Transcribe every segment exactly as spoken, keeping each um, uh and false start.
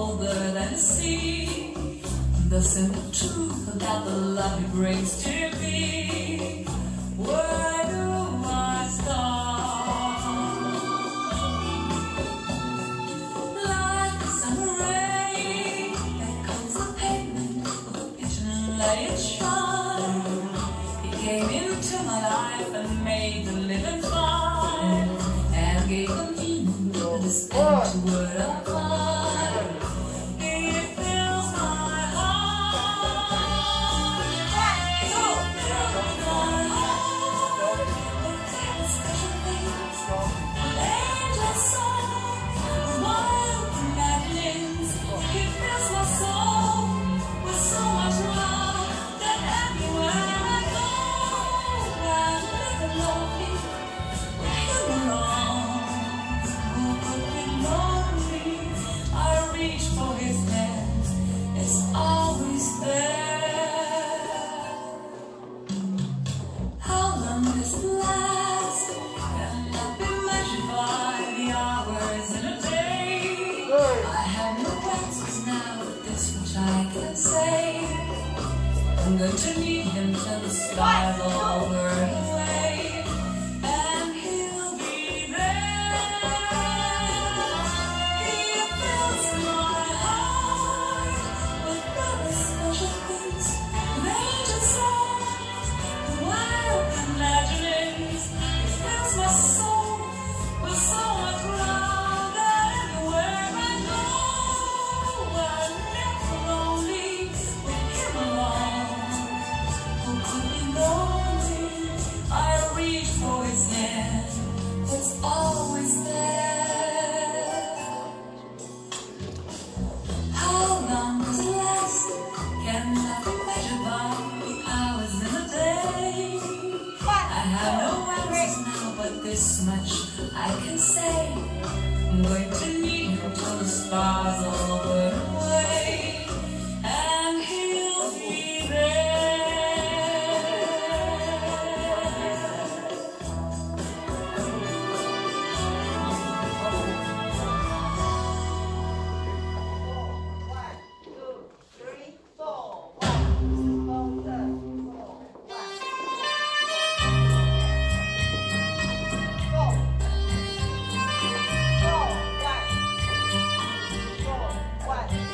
older than the sea. The simple truth about the love he brings to me. Where do I start? Like the summer rain that comes the pavement of the kitchen, let it shine. He came into my life and made the living fine, and gave a meaning to this empty word of mine. I'm going to need him till the skies all burn away, and he'll be there. He fills my heart with other special things, with angel songs, with wild imaginings. He fills my soul with so much love that everywhere I go, I'm never lonely with him along. I reach for his hand, it's always there. How long does it last? Cannot be measured by the hours in a day. I have no answers now, but this much I can say. I'm going to need him till the stars all burn away, and he'll be there. What?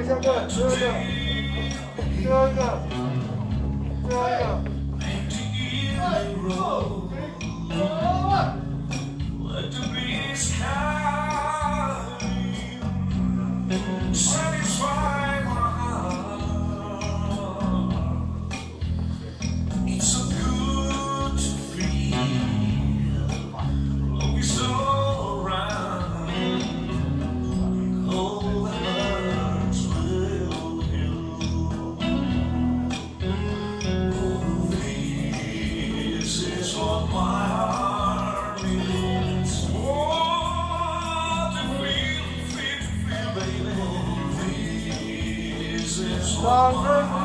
个，下个，最后一个，最后一个，最后一个。Congress